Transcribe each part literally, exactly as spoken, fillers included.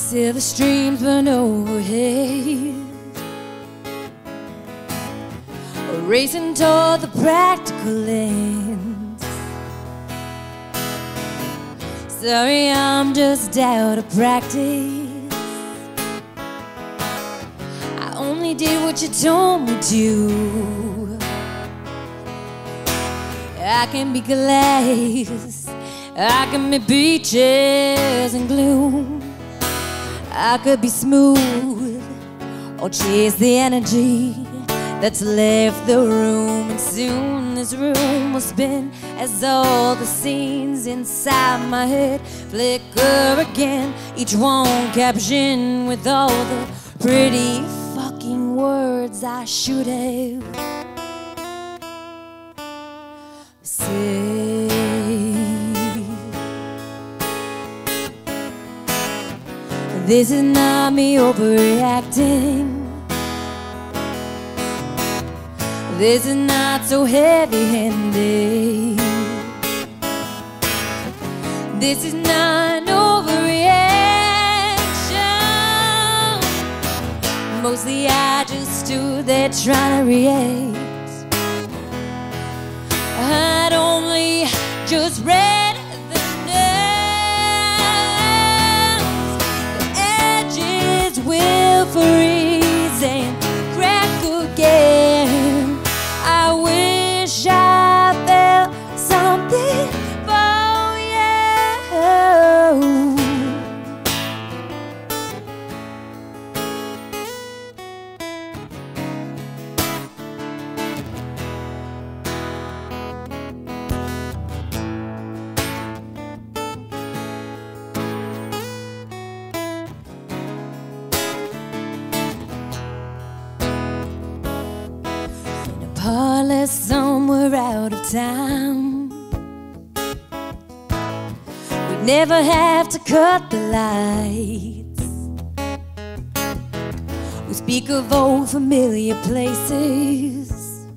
Silver streams burn overhead, racing toward the practical ends. Sorry, I'm just out of practice. I only did what you told me to. I can be glass, I can be beaches and gloom. I could be smooth or chase the energy that's left the room. And soon this room will spin as all the scenes inside my head flicker again, each one captioned with all the pretty fucking words I should have said. This is not me overreacting. This is not so heavy-handed. This is not an overreaction. Mostly I just stood there trying to react. I'd only just read the names. The edges will freeze and crack again. I wish I felt something for you. In a parlor somewhere out of town, we'd never have to cut the lights. We speak of old familiar places.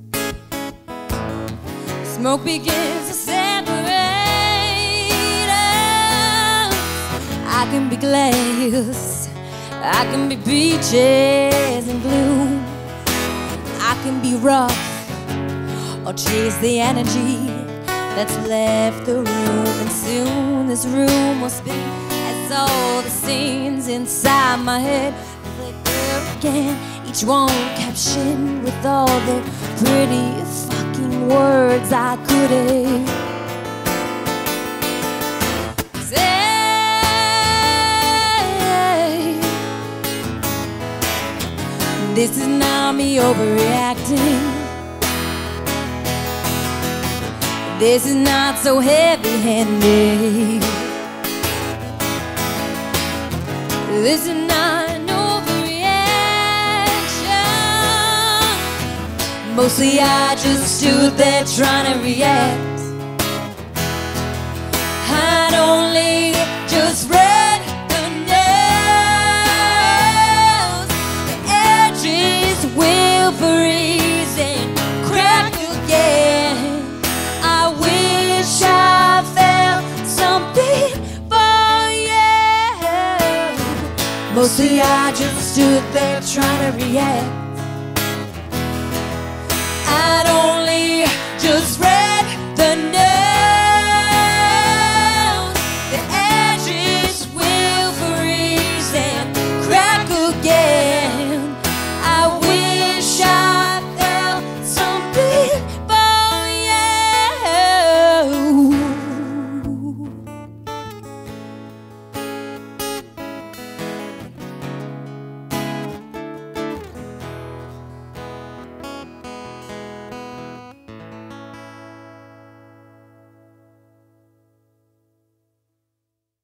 Smoke begins to separate us. I can be glass, I can be beaches and gloom. I can be rough or chase the energy that's left the room. And soon this room will spin as all the scenes inside my head flicker again, each one captioned with all the pretty fucking words I could have said. This is not me overreacting. This is not so heavy-handed. This is not an overreaction. Mostly I just stood there trying to react. I'd only just read the nails. The edges will freeze and crack again. I wish I felt something for you. Mostly I just stood there trying to react.